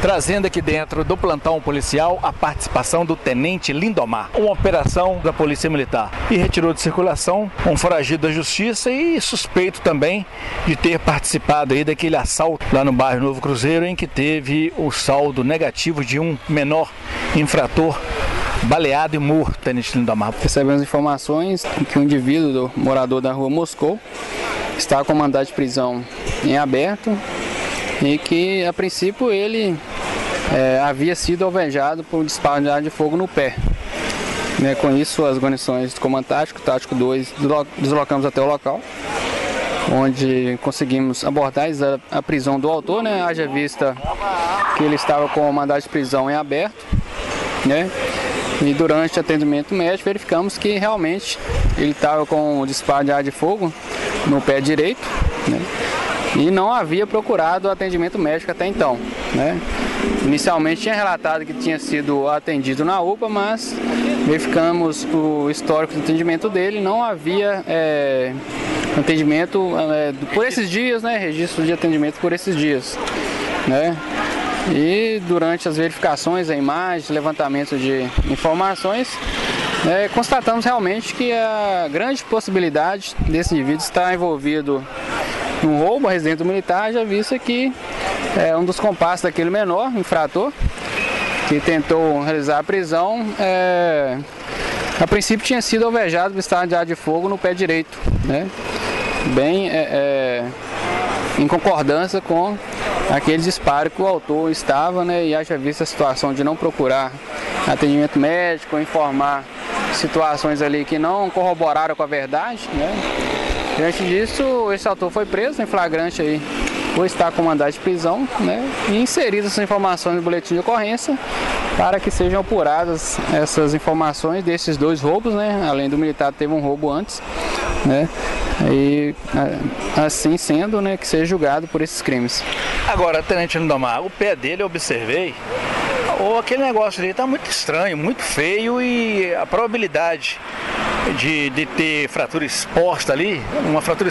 trazendo aqui dentro do plantão policial a participação do Tenente Lindomar. Uma operação da Polícia Militar. E retirou de circulação um foragido da Justiça e suspeito também de ter participado aí daquele assalto lá no bairro Novo Cruzeiro, em que teve o saldo negativo de um menor infrator baleado e morto, Tenente Lindomar. Recebemos informações que um indivíduo, morador da rua Moscou, está com mandado de prisão em aberto e que, a princípio, ele havia sido alvejado por um disparo de arma de fogo no pé. Com isso, as guarnições do Comando Tático 2, deslocamos até o local, onde conseguimos abordar a prisão do autor, haja vista que ele estava com o mandado de prisão em aberto, E durante o atendimento médico verificamos que realmente ele estava com o disparo de arma de fogo no pé direito, e não havia procurado atendimento médico até então, Inicialmente tinha relatado que tinha sido atendido na UPA, mas verificamos o histórico de atendimento dele, não havia atendimento por esses dias, registro de atendimento por esses dias, E durante as verificações, a imagem, levantamento de informações, constatamos realmente que a grande possibilidade desse indivíduo estar envolvido num roubo à residência militar, já visto que um dos compassos daquele menor infrator que tentou realizar a prisão, a princípio tinha sido alvejado por estado de arma de fogo no pé direito, bem em concordância com aquele disparo que o autor estava, e haja visto a situação de não procurar atendimento médico, informar situações ali que não corroboraram com a verdade, Diante disso, esse autor foi preso em flagrante aí, por estar com mandado de prisão, e inseridas essas informações no boletim de ocorrência para que sejam apuradas essas informações desses dois roubos, Além do militar, teve um roubo antes, E assim sendo, que seja julgado por esses crimes. Agora, Tenente Lindomar, o pé dele eu observei, aquele negócio ali está muito estranho, muito feio, e a probabilidade de ter fratura exposta ali, uma fratura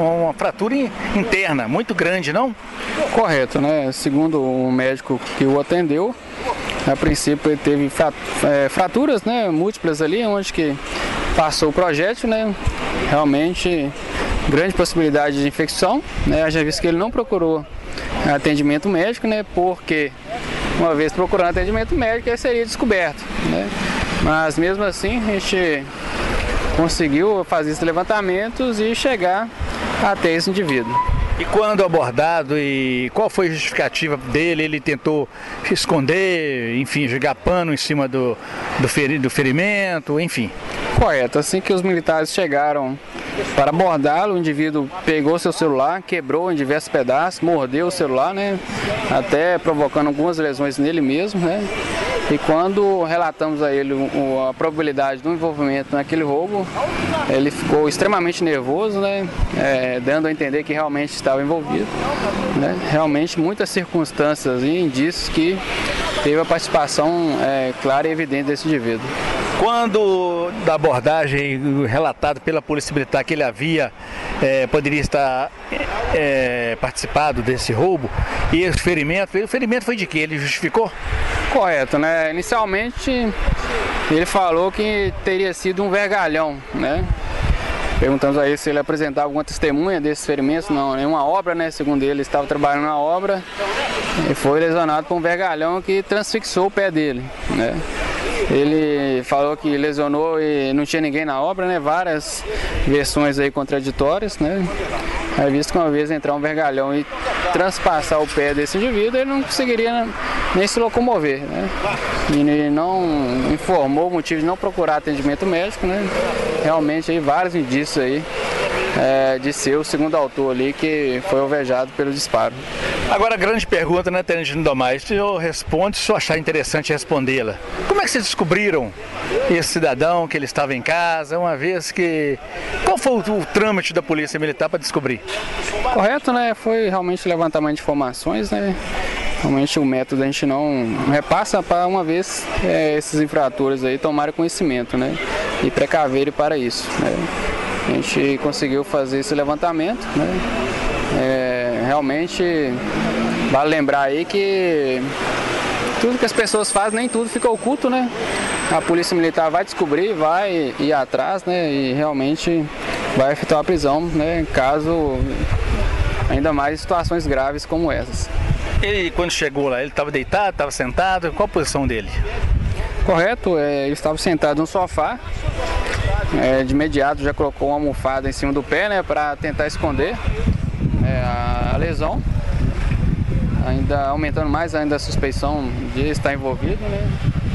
interna muito grande, não? Correto, Segundo o médico que o atendeu, a princípio ele teve fraturas, múltiplas ali, onde que passou o projétil, Realmente, grande possibilidade de infecção, Já visto que ele não procurou atendimento médico, Porque uma vez procurando atendimento médico, ele seria descoberto, Mas mesmo assim, a gente conseguiu fazer esses levantamentos e chegar até esse indivíduo. E quando abordado, e qual foi a justificativa dele? Ele tentou se esconder, enfim, jogar pano em cima do ferimento, enfim? Correto. Assim que os militares chegaram para abordá-lo, o indivíduo pegou seu celular, quebrou em diversos pedaços, mordeu o celular, até provocando algumas lesões nele mesmo, E quando relatamos a ele a probabilidade do envolvimento naquele roubo, ele ficou extremamente nervoso, dando a entender que realmente estava envolvido, Realmente muitas circunstâncias e indícios que teve a participação clara e evidente desse indivíduo. Quando da abordagem relatada pela Polícia Militar que ele poderia estar participado desse roubo, e o ferimento foi de quê? Ele justificou? Correto, Inicialmente ele falou que teria sido um vergalhão, Perguntamos a ele se ele apresentava alguma testemunha desses ferimentos. Não, nenhuma obra, Segundo ele estava trabalhando na obra e foi lesionado por um vergalhão que transfixou o pé dele, Ele falou que lesionou e não tinha ninguém na obra, Várias versões aí contraditórias, Aí visto que uma vez entrar um vergalhão e transpassar o pé desse indivíduo, ele não conseguiria nem se locomover, E ele não informou o motivo de não procurar atendimento médico, Realmente aí vários indícios aí de ser o segundo autor ali que foi alvejado pelo disparo. Agora a grande pergunta, Tenente Lindomar, se o senhor responde, se o senhor achar interessante respondê-la. Como é que vocês descobriram esse cidadão, que ele estava em casa, uma vez que... Qual foi o trâmite da Polícia Militar para descobrir? Correto, Foi realmente levantamento de informações, Realmente o método a gente não repassa para uma vez esses infratores aí tomarem conhecimento, E precaverem para isso, A gente conseguiu fazer esse levantamento, Realmente Vale lembrar aí que tudo que as pessoas fazem, nem tudo fica oculto, né? A polícia militar vai descobrir, vai ir atrás, né? E realmente vai efetuar a prisão, né? Caso ainda mais situações graves como essas. Ele, quando chegou lá, ele estava deitado, estava sentado? Qual a posição dele? Correto, ele estava sentado no sofá. De imediato já colocou uma almofada em cima do pé, né? Para tentar esconder a lesão. Ainda aumentando mais ainda a suspeição de estar envolvido, né?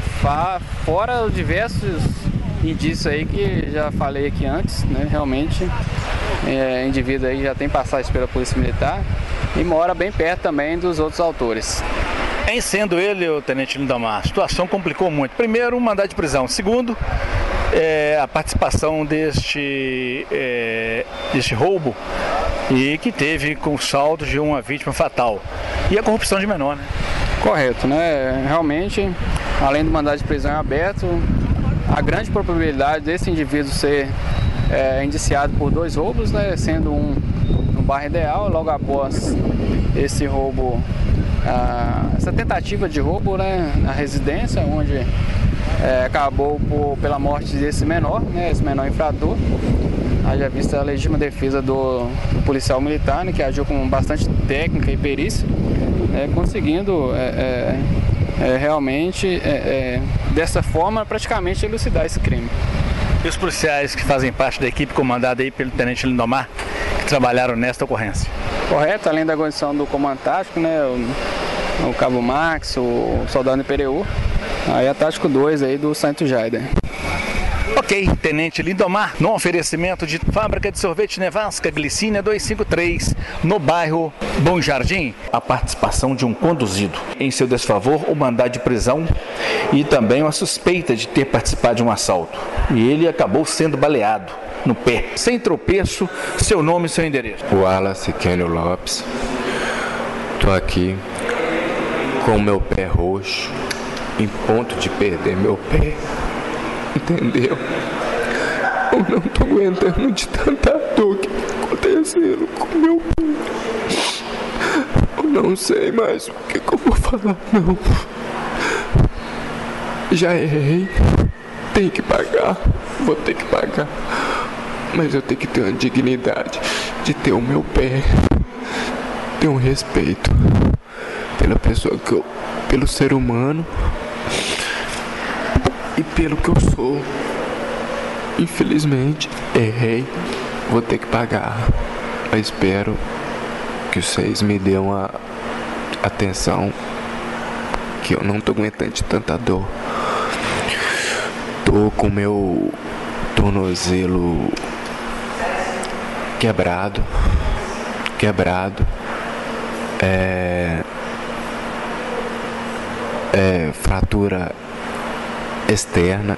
Fora os diversos indícios aí que já falei aqui antes, né? Realmente, o indivíduo aí já tem passagem pela Polícia Militar e mora bem perto também dos outros autores. Em sendo ele o Tenente Lindomar, a situação complicou muito. Primeiro, um mandado de prisão. Segundo, a participação deste roubo e que teve com saldo de uma vítima fatal. E a corrupção de menor, né? Correto, né? Realmente, além do mandado de prisão aberto, a grande probabilidade desse indivíduo ser indiciado por 2 roubos, né? Sendo um no bairro Ideal, logo após esse roubo, essa tentativa de roubo, né? Na residência, onde acabou pela morte desse menor, né? Esse menor infrator. Haja vista a legítima defesa do policial militar, né, que agiu com bastante técnica e perícia, conseguindo realmente, dessa forma, praticamente elucidar esse crime. E os policiais que fazem parte da equipe comandada aí pelo Tenente Lindomar, que trabalharam nesta ocorrência? Correto, além da condição do comando tático, né, o Cabo Max, o Soldado Pereu, aí a Tático 2 aí do Santo Jaider. Ok, Tenente Lindomar, no oferecimento de Fábrica de Sorvete Nevasca Glicínia 253, no bairro Bom Jardim. A participação de um conduzido. Em seu desfavor, o mandado de prisão e também uma suspeita de ter participado de um assalto. E ele acabou sendo baleado no pé. Sem tropeço, seu nome e seu endereço. Wallace Kênio Lopes. Tô aqui com o meu pé roxo, em ponto de perder meu pé. Entendeu? Eu não tô aguentando de tanta dor que tá acontecendo com meu pé. Eu não sei mais o que eu vou falar, não. Já errei. Tem que pagar. Vou ter que pagar. Mas eu tenho que ter uma dignidade de ter o meu pé. Ter um respeito pela pessoa que eu... pelo ser humano. E pelo que eu sou. Infelizmente, errei. Vou ter que pagar. Mas espero que vocês me dêem uma atenção, que eu não tô aguentando de tanta dor. Tô com meu tornozelo quebrado. Fratura externa.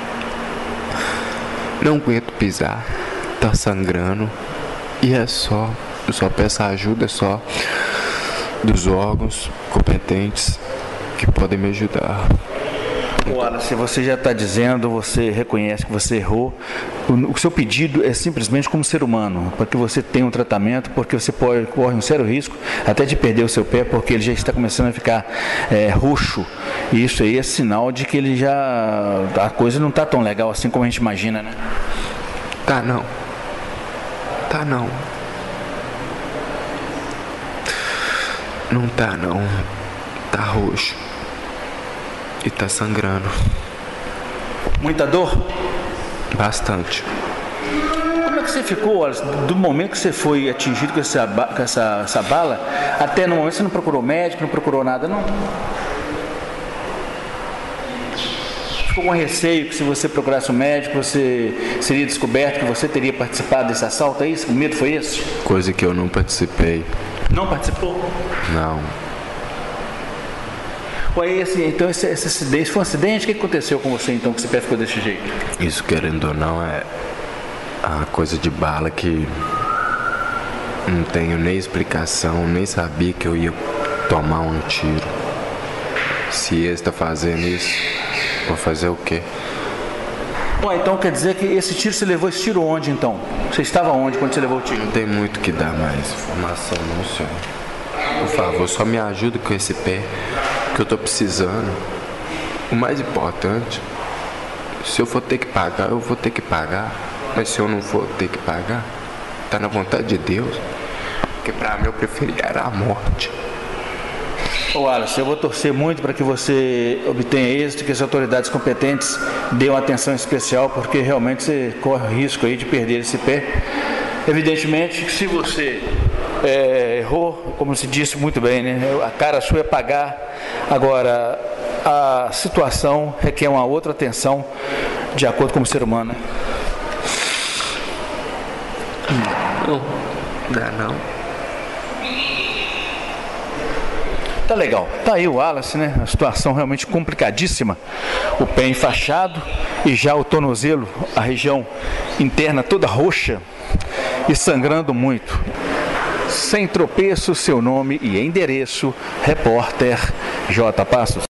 Não aguento pisar, tá sangrando. E eu só peço ajuda só dos órgãos competentes que podem me ajudar. Olha, se você já está dizendo, você reconhece que você errou, o seu pedido é simplesmente como ser humano, para que você tenha um tratamento, porque você corre um sério risco até de perder o seu pé, porque ele já está começando a ficar roxo, e isso aí é sinal de que a coisa não está tão legal assim como a gente imagina, né? Tá não. Não tá não. Tá roxo. E tá sangrando. Muita dor? Bastante. Como é que você ficou, do momento que você foi atingido com essa bala, até no momento você não procurou médico, não procurou nada, não? Ficou com receio que se você procurasse um médico, você seria descoberto que você teria participado desse assalto, é isso? O medo foi esse? Coisa que eu não participei. Não participou? Não. Então esse acidente foi um acidente? O que aconteceu com você então que seu pé ficou desse jeito? Isso, querendo ou não, é uma coisa de bala que não tenho nem explicação, nem sabia que eu ia tomar um tiro. Se ele está fazendo isso, vou fazer o quê? Então quer dizer que você levou esse tiro onde então? Você estava onde quando você levou o tiro? Não tem muito que dar mais informação não, senhor. Por favor, só me ajuda com esse pé que eu tô precisando. O mais importante, se eu for ter que pagar, eu vou ter que pagar. Mas se eu não for ter que pagar, tá na vontade de Deus. Porque pra mim eu preferia a morte. Ô Wallace, eu vou torcer muito para que você obtenha êxito, que as autoridades competentes dêem uma atenção especial, porque realmente você corre o risco aí de perder esse pé. Evidentemente que se você errou, como se disse muito bem, né? A cara sua é pagar. Agora, a situação requer uma outra atenção de acordo com o ser humano, né? Não dá não. Tá legal, tá aí o Wallace, né? A situação realmente complicadíssima. O pé enfaixado e já o tornozelo, a região interna toda roxa e sangrando muito. Sem tropeço, seu nome e endereço, repórter J. Passos.